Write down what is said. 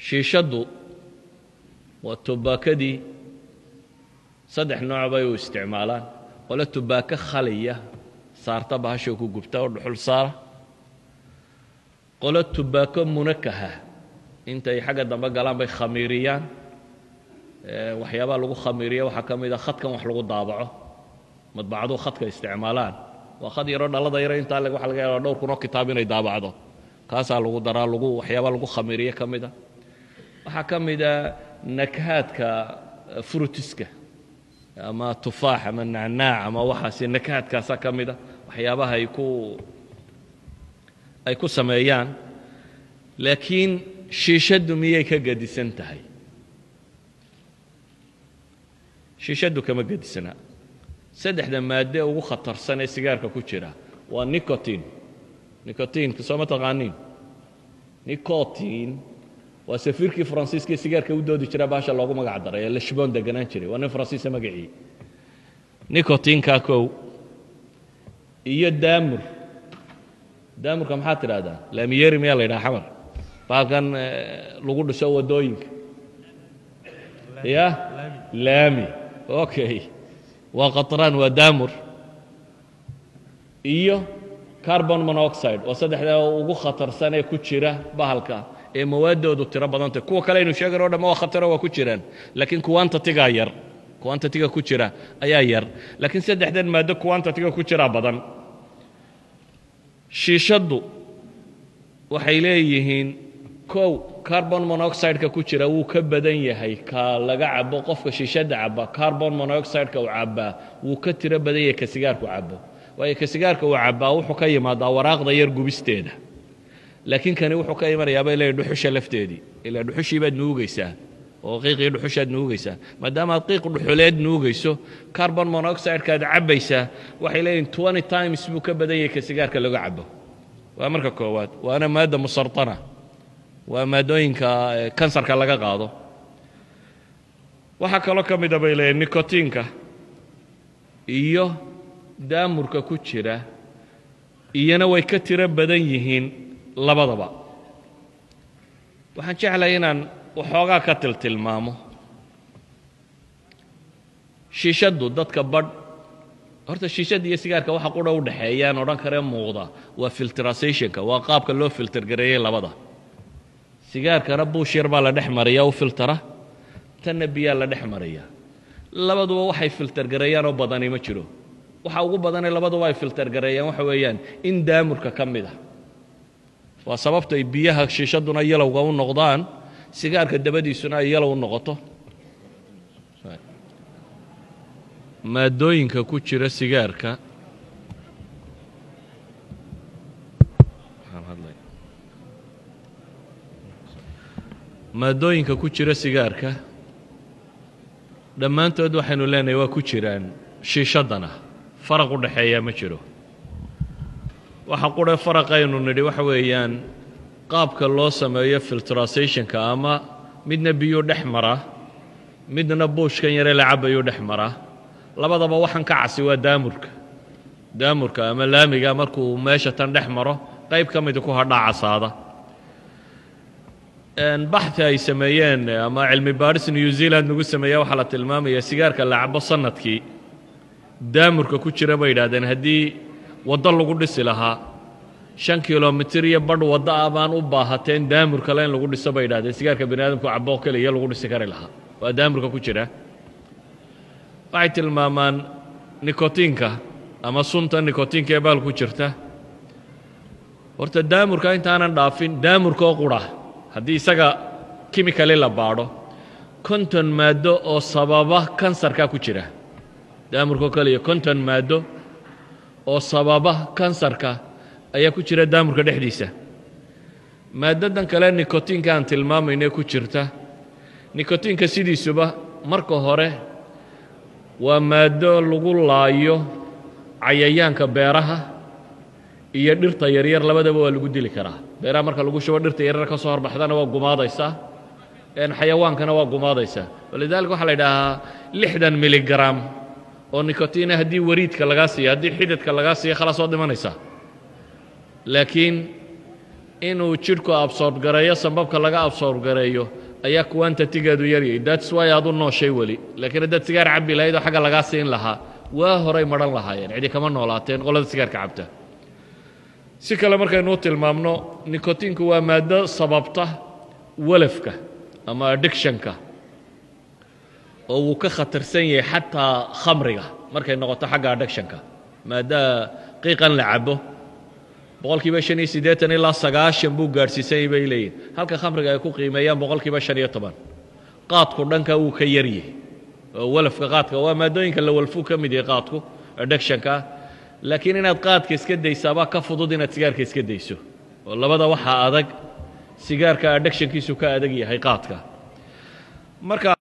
shiishaddu waa tubaakadii saddex nooc bay u isticmaalaan qole tubaako khaliya saarta bahasha ku gubta oo dhuxul saara qole tubaako munakaha intay xagga dambe galaan bay khamiiriyaan waxyaabaha lagu khamiiriyo waxaa ka mid a khadkan wax lagu daabaco madbacadu khadka isticmaalaan waa khad yaroo dhalada yaro intaa waxa laga yaabaa dhowr kunoo kitaab inay daabacdo kaasaa lagu daraa waxyaabaa lagu khamiiriyo ka mid a waxaa ka mid a nakahaadka frutiska ama tufaax ama nacnaac ama waxaasi nakahaadkaasaa ka mid a waxyaabaha ay ku sameeyaan laakiin shiishaddu miyay ka gadisan tahay shiishaddu kama gadisana saddexda maadde ugu khatarsan ee sigaarka ku jira waa nicotinka soo ma taqaaniin nicotin waa safiirkii faransiiska sigaarka u doodi jira baasha loogu magac daray ee lashboon deganaan jiray waa nin faransiisa magacii nicotinka kow iyo daamurka maxaa tidhaahdaa laamiyeri miyaa la yidhaha xamar baalkan lagu dhiso waddooyinka ya laami okay waa qatraan waa daamur iyo carbon monoxide oo saddexda ugu khatarsan ee ku jira bahalka ee mawaadoodu tiro badanta kuwa kale aynu sheegayno dhamma waa khataro waa ku jiraan laakiin quantity-ga ku jira ayaa yar laakiin saddexdan maado quantity-ga ku jira badan shiishaddu waxay leeyihiin kow carbon monoxide-ka ku jira wuu ka badan yahay ka laga cabo qofka shiishadda caba carbon monoxide-ka uu cabaa wuu ka tiro badan yahay ka sigaarku cabo waayo ka sigaarka uu cabaa wuxuu ka yimaadaa waraaqda yar gubisteeda laakiin kani wuxuu ka imanayaa bay leeyahay dhuxusha lafteedii ilaa dhuxushii baad nuugaysaa oo qiiqii dhuxushaad nuugaysaa maadaama aad qiiq dhuxuleed nuugayso carbon monoxide-kaad cabbaysaa waxay leeyihin 20 times buu ka badan yahay ka sigaarka laga cabo waa marka koowaad waana maadda musartana waa maadooyinka kansarka laga qaado waxaa kaloo ka mida bay leeyihin nicotinka iyo daamurka ku jira iyana way ka tiro badan yihiin labadaba waxaan jeclahay inaan waxoogaa ka tilmaamo shiishaddu dadka badh horta shiishadda iyo sigaarka waxa qudha u dhaxeeyaan odhan karee muuqda waa filtrationka waa qaabka loo filter gareeyey labada sigaarkana buush yar baa la dhex mariyaa u filtara tanna biyaa la dhex mariyaa labaduba waxay filter gareeyaan oo badani ma jiro waxa ugu badanee labaduba ay filter gareeyaan waxa weeyaan in daamurka ka mid ah waa sababta ay biyaha shiishadduna yalowga u noqdaan sigaarka dabadiisuna ay yalow u noqoto maadooyinka ku jira sigaarka dhammaantood waxaynu leenahay waa ku jiraan shiishaddana faraq u dhaxeeyaa ma jiro waxa qura faraqaynu nidhi waxa weeyaan qaabka loo sameeyo filtrationka ama midna biyo dhex mara midna buushkan yare la cabayo dhex mara labadaba waxaan ka casi waa daamurka ama laamiga markuu meesha tan dhex maro qayb ka mid ku hadhaa casaada baxthi ay sameeyeen ama cilmi baadhis New Zealand nagu sameeya waxa la tilmaamaya sigaarka la cabo sanadkii daamurka ku jira bay yidhaahdeen haddii waddo lagu dhisi lahaa 5 kilomitir iyo badh waddo ah baan u baahateen daamurka in lagu dhiso bay yidhaahdeen sigaarka bini'aadamku cabo kaliya lagu dhisi kari lahaa waa daamurka ku jira waxay tilmaamaan nicotinka ama sunta nicotinka ee baal ku jirta horta daamurka intaanan dhaafin daamurka oo qura haddii isaga chemically la baadho konton maado oo sababa kansarka ku jira daamurka kaliya konton maado oo sababa kansarka ayaa ku jira daamurka dhexdiisa maadadan kale nicotinka aan tilmaamayna ku jirta nicotinka sidiisuba marka hore waa maado lagu laayo cayayaanka beeraha iyo dhirta yaryar labadaba waa lagu dili karaa beeraha marka lagu shubo dhirta yaryar ka soo horbaxdana waa gumaadaysaa xayawaankana waa gumaadaysaa walidaalka waxa la yidhaahaa 60 miligram oo nicotina haddii wariidka lagaa siiyo haddii xididka lagaa siiyo khalaas oo dhimanaysaa laakiin inuu jidhku absorb gareeyo sambabka laga absorb gareeyo ayaa quantity-geedu yaryahay. That's why aad u nooshay weli. laakiin haddaad sigaar cabbi lahayd oo xagga lagaa siin lahaa waa horay maran lahaayeen, cidi kama noolaateen qolada sigaarka cabta. si kale markaynu u tilmaamno nikotinku waa maaddo sababta walafka ama addictionka oo wuu ka khatarsan yahay xataa khamriga markay noqoto xagga addictionka. maaddaa qiiqan la cabo boqolkiiba 85 ilaa 90 buu gaadhsiisay bay leeyihin, halka khamriga ay ku qiimeeyaan boqolkiiba 15. qaadku dhanka wuu ka yaryahay oo walafka qaadka waa maadooyinka la walfuu ka mid yahay qaadku addictionka. laakiin inaad qaadka iska daysaabaa ka fudud inaad sigaarka iska dayso, oo labada waxaa adag sigaarka addictionkiisu ka adag yahay qaadka. marka